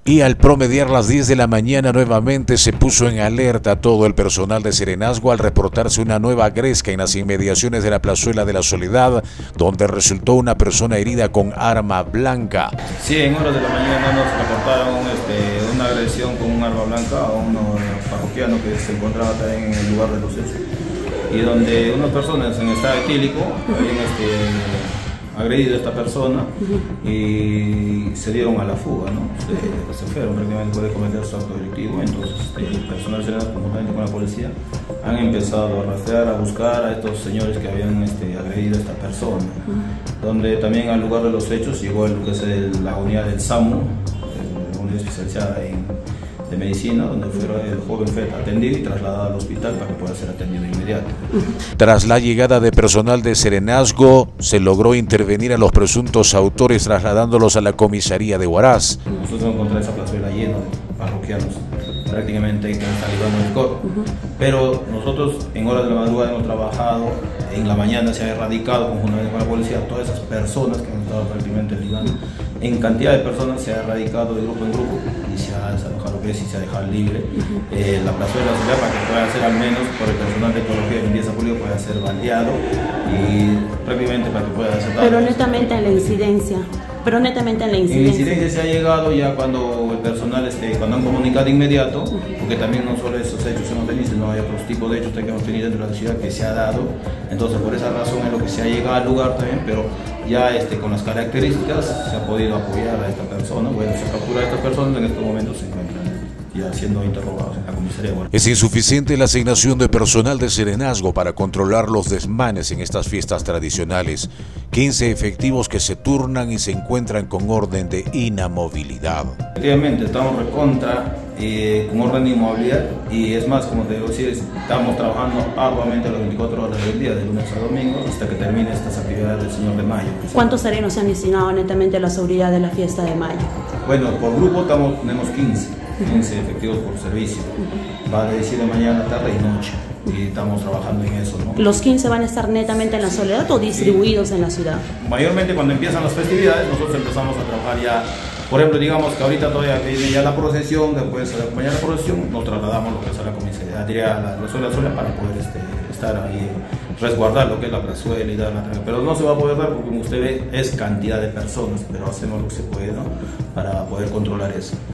Y al promediar las 10 de la mañana nuevamente se puso en alerta todo el personal de Serenazgo al reportarse una nueva gresca en las inmediaciones de la Plazuela de la Soledad, donde resultó una persona herida con arma blanca. Sí, en horas de la mañana nos reportaron una agresión con un arma blanca a un parroquiano que se encontraba también en el lugar de los hechos, y donde unas personas en estado etílico habían agredido a esta persona y se dieron a la fuga, ¿no? Se fueron prácticamente después de cometer su acto delictivo. Entonces el personal Serenazgo, conjuntamente con la policía, han empezado a rastrear, a buscar a estos señores que habían agredido a esta persona, donde también al lugar de los hechos llegó lo que es la unidad del SAMU, la unidad especializada de medicina, donde el joven fue atendido y trasladado al hospital para que pueda ser atendido de inmediato. Tras la llegada de personal de Serenazgo, se logró intervenir a los presuntos autores trasladándolos a la comisaría de Huaraz. Nosotros encontramos esa plazuela llena de parroquianos, prácticamente que están librando el coro. Pero nosotros en horas de la madrugada hemos trabajado, en la mañana se ha erradicado conjuntamente con la policía todas esas personas que han estado prácticamente ligando. En cantidad de personas se ha erradicado de grupo en grupo y se ha desalojado y se ha dejado libre la plazuela de la ciudad para que pueda ser, al menos por el personal de ecología de limpieza pública, pueda ser baleado y prácticamente para que pueda ser dado. Pero netamente en la incidencia. En la incidencia se ha llegado ya cuando el personal, cuando han comunicado de inmediato, porque también no solo esos hechos hemos tenido, sino hay otros tipos de hechos que hemos tenido dentro de la ciudad que se ha dado. Entonces por esa razón es lo que se ha llegado al lugar también, pero ya con las características se ha podido apoyar a esta persona. Bueno, se captura a estas personas, en estos momentos se encuentran ya siendo interrogados en la comisaría. Es insuficiente la asignación de personal de Serenazgo para controlar los desmanes en estas fiestas tradicionales. 15 efectivos que se turnan y se encuentran con orden de inamovilidad. Efectivamente, estamos recontra con orden de inmovilidad, y es más, como te digo, sí, estamos trabajando arduamente las 24 horas del día, de lunes a domingo, hasta que termine estas actividades del Señor de Mayo. ¿Cuántos serenos se han destinado netamente a la seguridad de la fiesta de Mayo? Bueno, por grupo tenemos 15 efectivos por servicio. Va de 10 de mañana, tarde y noche. Y estamos trabajando en eso, ¿no? ¿Los 15 van a estar netamente en la Soledad o distribuidos en la ciudad? Mayormente cuando empiezan las festividades, nosotros empezamos a trabajar ya. Por ejemplo, digamos que ahorita todavía viene ya la procesión, después de acompañar la procesión, nos trasladamos lo que es a la comisaría, diría a la plazuela para poder estar ahí, resguardar lo que es la plazuela y dar la entrega. Pero no se va a poder dar porque, como usted ve, es cantidad de personas, pero hacemos lo que se puede, ¿no?, para poder controlar eso.